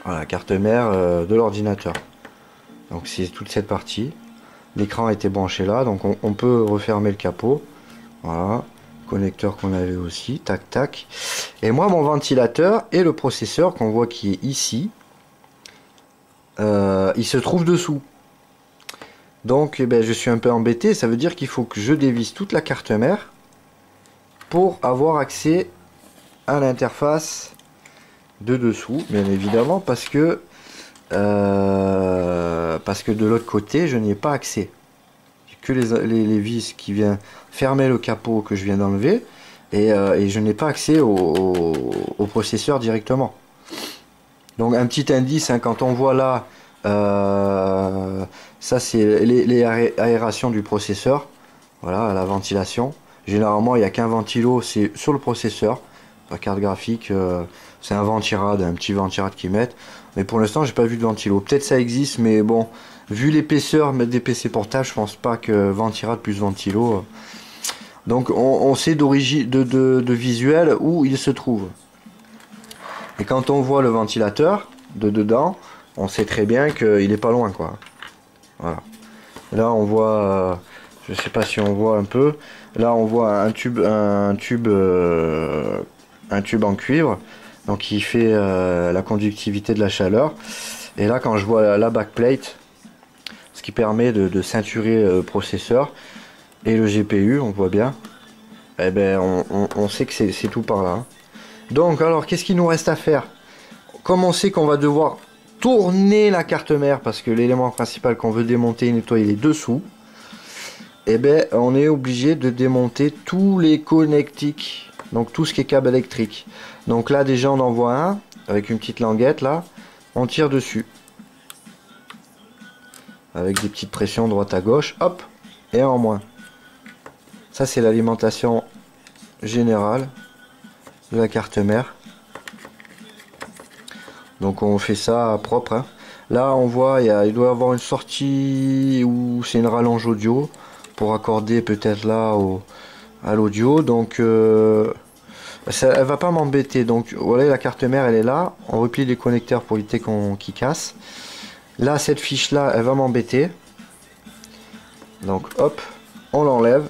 Voilà, carte mère de l'ordinateur. Donc c'est toute cette partie. L'écran a été branché là, donc on peut refermer le capot. Voilà, connecteur qu'on avait aussi, tac tac. Et moi mon ventilateur et le processeur qu'on voit qui est ici, il se trouve dessous. Donc eh ben, je suis un peu embêté, ça veut dire qu'il faut que je dévisse toute la carte mère pour avoir accès à l'interface de dessous, bien évidemment, parce que de l'autre côté je n'y ai pas accès. J'ai que les vis qui viennent fermer le capot que je viens d'enlever, et je n'ai pas accès au processeur directement. Donc un petit indice, hein, quand on voit là, ça c'est les aérations du processeur, voilà, la ventilation. Généralement il n'y a qu'un ventilo, c'est sur le processeur. La carte graphique, c'est un ventirad, un petit ventirad qu'ils mettent. Mais pour l'instant, j'ai pas vu de ventilo. Peut-être ça existe, mais bon, vu l'épaisseur des PC portables, je pense pas que ventirad plus ventilo. Donc on sait d'origine de visuel où il se trouve. Et quand on voit le ventilateur de dedans, on sait très bien qu'il est pas loin, quoi. Voilà. Là on voit, je sais pas si on voit un peu. Là on voit un tube en cuivre, donc qui fait la conductivité de la chaleur. Et là quand je vois la backplate, ce qui permet de ceinturer le processeur et le GPU, on voit bien, et ben on sait que c'est tout par là, hein. Donc alors qu'est-ce qu'il nous reste à faire? Comme on sait qu'on va devoir tourner la carte mère, parce que l'élément principal qu'on veut démonter et nettoyer les dessous, et ben on est obligé de démonter tous les connectiques, donc tout ce qui est câble électrique. Donc là déjà on en voit un avec une petite languette, là on tire dessus avec des petites pressions droite à gauche, hop, et en moins. Ça c'est l'alimentation générale de la carte mère. Donc on fait ça propre, hein. Là on voit il doit y avoir une sortie où c'est une rallonge audio pour accorder peut-être là à l'audio. Donc ça, elle va pas m'embêter. Donc voilà, la carte mère elle est là. On replie les connecteurs pour éviter qu'il casse. Là cette fiche là elle va m'embêter. Donc hop, on l'enlève.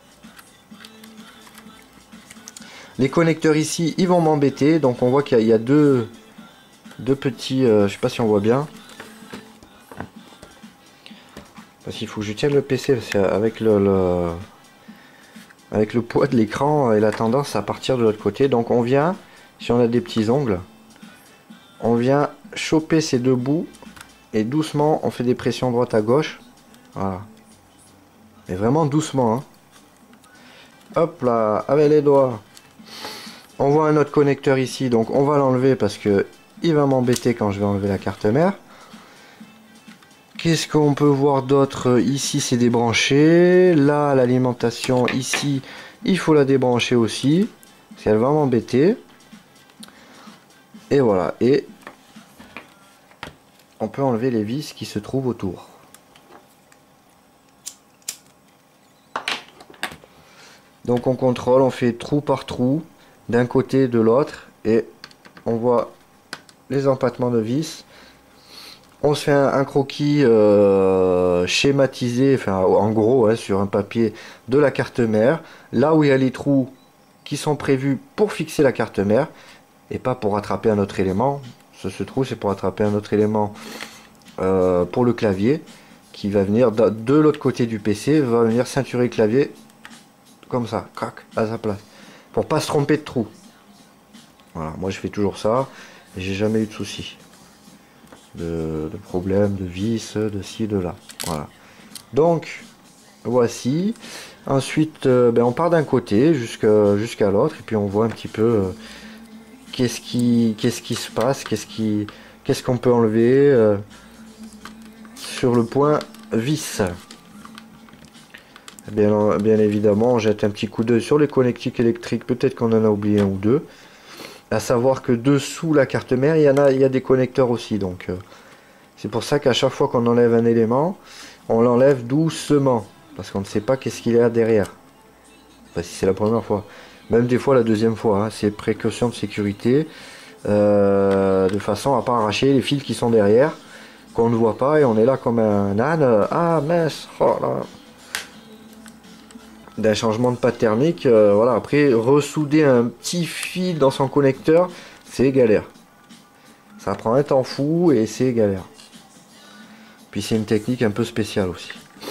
Les connecteurs ici ils vont m'embêter. Donc on voit qu'il y a deux petits, je sais pas si on voit bien, parce qu'il faut que je tienne le PC, parce qu'avec avec le poids de l'écran, il a tendance à partir de l'autre côté. Donc on vient, si on a des petits ongles, on vient choper ces deux bouts et doucement on fait des pressions droite à gauche, voilà, mais vraiment doucement, hein. Hop là, avec les doigts on voit un autre connecteur ici, donc on va l'enlever parce que il va m'embêter quand je vais enlever la carte mère. Qu'est-ce qu'on peut voir d'autre? Ici c'est débranché. Là l'alimentation ici il faut la débrancher aussi parce qu'elle va m'embêter. Et voilà, et on peut enlever les vis qui se trouvent autour. Donc on contrôle, on fait trou par trou d'un côté de l'autre et on voit les empattements de vis. On se fait un croquis schématisé, enfin en gros, hein, sur un papier de la carte mère, là où il y a les trous qui sont prévus pour fixer la carte mère et pas pour attraper un autre élément. Ce trou c'est pour attraper un autre élément pour le clavier qui va venir de l'autre côté du PC, va venir ceinturer le clavier comme ça, crac, à sa place, pour pas se tromper de trou. Voilà, moi je fais toujours ça et j'ai jamais eu de soucis. De problèmes, de vis, de ci, de là. Voilà. Donc, voici. Ensuite, on part d'un côté jusqu'à l'autre et puis on voit un petit peu qu'est-ce qui se passe, qu'est-ce qu'on peut enlever sur le point vis. Bien évidemment, on jette un petit coup d'œil sur les connectiques électriques. Peut-être qu'on en a oublié un ou deux. À savoir que dessous la carte mère, il y a des connecteurs aussi, donc c'est pour ça qu'à chaque fois qu'on enlève un élément, on l'enlève doucement, parce qu'on ne sait pas qu'est-ce qu'il y a derrière. Enfin, si c'est la première fois, même des fois la deuxième fois, hein, c'est précaution de sécurité. de façon à pas arracher les fils qui sont derrière, qu'on ne voit pas, et on est là comme un âne. Ah mince, oh là. D'un changement de pâte thermique, voilà. Après, ressouder un petit fil dans son connecteur, c'est galère. Ça prend un temps fou et c'est galère. Puis c'est une technique un peu spéciale aussi.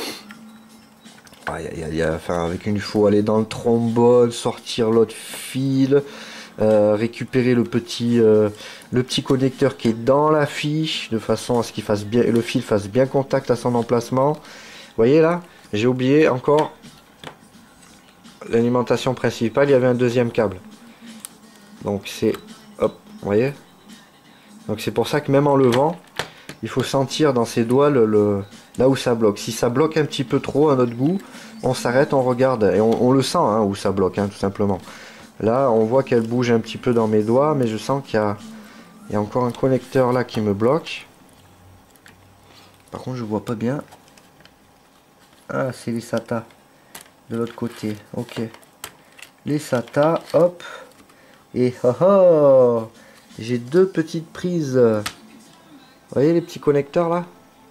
Enfin, avec une, il faut aller dans le trombone, sortir l'autre fil, récupérer le petit connecteur qui est dans la fiche, de façon à ce qu'il fasse bien, le fil fasse bien contact à son emplacement. Vous voyez là, j'ai oublié encore l'alimentation principale, il y avait un deuxième câble. Donc c'est, hop, vous voyez. Donc c'est pour ça que même en levant, il faut sentir dans ses doigts là où ça bloque. Si ça bloque un petit peu trop à notre goût, on s'arrête, on regarde et on le sent hein, où ça bloque, hein, tout simplement. Là, on voit qu'elle bouge un petit peu dans mes doigts, mais je sens qu'il y a encore un connecteur là qui me bloque. Par contre, je vois pas bien. Ah, c'est les SATA de l'autre côté. Ok. Les SATA, hop. Et oh, oh, j'ai deux petites prises. Vous voyez les petits connecteurs là?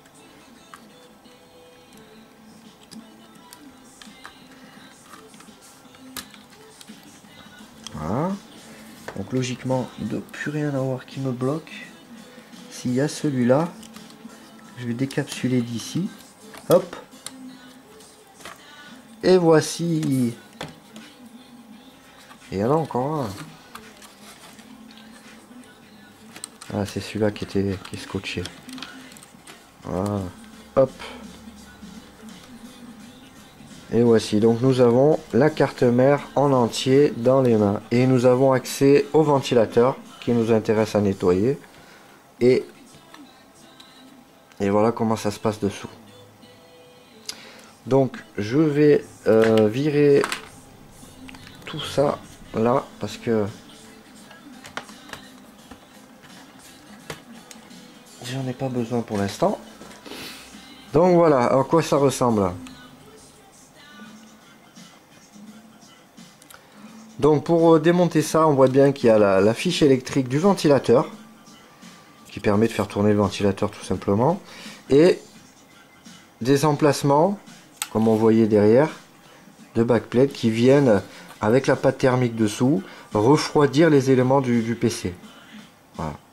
Voilà. Donc logiquement, il ne doit plus rien avoir qui me bloque. S'il y a celui-là, je vais décapsuler d'ici. Hop. Et voici. Et il y en a encore un. Ah, c'est celui-là qui est scotché. Voilà. Hop. Et voici, donc nous avons la carte mère en entier dans les mains. Et nous avons accès au ventilateur qui nous intéresse à nettoyer. Et voilà comment ça se passe dessous. Donc je vais virer tout ça là parce que j'en ai pas besoin pour l'instant. Donc voilà à quoi ça ressemble. Donc pour démonter ça, on voit bien qu'il y a la fiche électrique du ventilateur qui permet de faire tourner le ventilateur tout simplement, et des emplacements comme on voyait derrière de backplate qui viennent avec la pâte thermique dessous refroidir les éléments du PC. Voilà.